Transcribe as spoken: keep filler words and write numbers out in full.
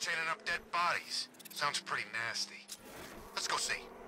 chaining up dead bodies. Sounds pretty nasty. Let's go see.